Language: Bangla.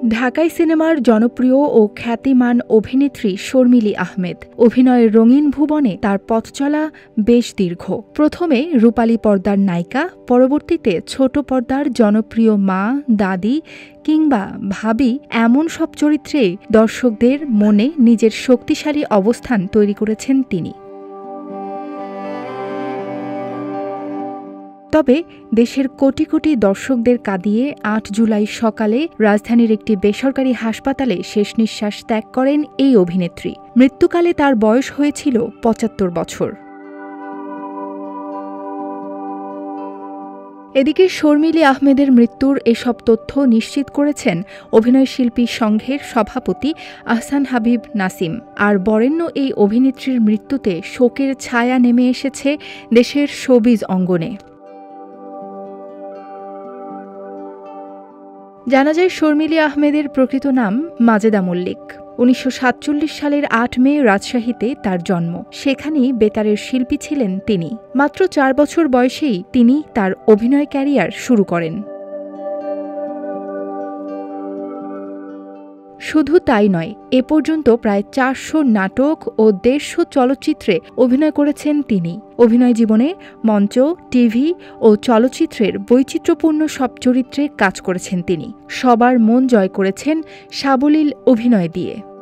ঢাকাই সিনেমার জনপ্রিয় ও খ্যাতিমান অভিনেত্রী শর্মিলী আহমেদ। অভিনয়ের রঙিন ভুবনে তার পথ চলা বেশ দীর্ঘ। প্রথমে রূপালী পর্দার নায়িকা, পরবর্তীতে ছোট পর্দার জনপ্রিয় মা, দাদি কিংবা ভাবি, এমন সব চরিত্রে দর্শকদের মনে নিজের শক্তিশালী অবস্থান তৈরি করেছেন তিনি। তবে দেশের কোটি কোটি দর্শকদের কাঁদিয়ে ৮ জুলাই সকালে রাজধানীর একটি বেসরকারি হাসপাতালে শেষ নিঃশ্বাস ত্যাগ করেন এই অভিনেত্রী। মৃত্যুকালে তার বয়স হয়েছিল ৭৫ বছর। এদিকে শর্মিলী আহমেদের মৃত্যুর এসব তথ্য নিশ্চিত করেছেন অভিনয়শিল্পী সংঘের সভাপতি আহসান হাবিব নাসিম। আর বরেণ্য এই অভিনেত্রীর মৃত্যুতে শোকের ছায়া নেমে এসেছে দেশের শোবিজ অঙ্গনে। জানা যায়, শর্মিলী আহমেদের প্রকৃত নাম মাজেদা মল্লিক। ১৯৪৭ সালের ৮ মে রাজশাহীতে তার জন্ম। সেখানেই বেতারের শিল্পী ছিলেন তিনি। মাত্র ৪ বছর বয়সেই তিনি তার অভিনয় ক্যারিয়ার শুরু করেন। শুধু তাই নয়, এ পর্যন্ত প্রায় ৪০০ নাটক ও ১৫০ চলচ্চিত্রে অভিনয় করেছেন তিনি। অভিনয় জীবনে মঞ্চ, টিভি ও চলচ্চিত্রের বৈচিত্র্যপূর্ণ সব চরিত্রে কাজ করেছেন তিনি। সবার মন জয় করেছেন সাবলীল অভিনয় দিয়ে।